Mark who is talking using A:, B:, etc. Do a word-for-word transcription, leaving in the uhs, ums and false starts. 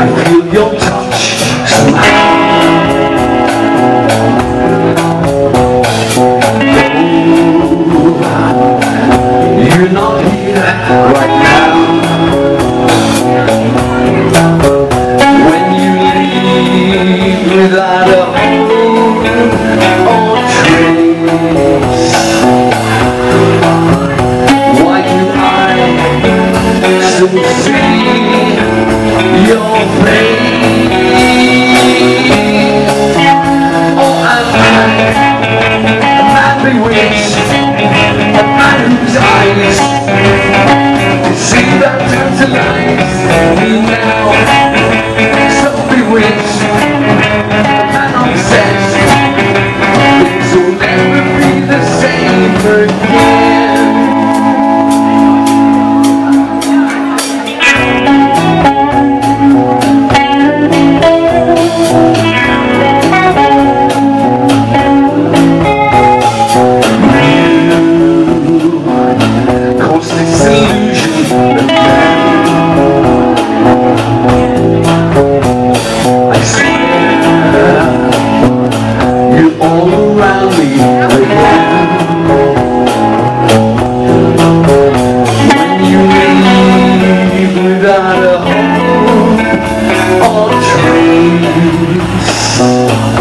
A: I feel your touch somehow. You're not here right now. When you leave without a home or trace, why do I still see your face? Oh, I'm a man bewitched, a man whose eyes deceive and tantalize me now. So bewitched, a man obsessed, things will never be the same again. Without a home or trace,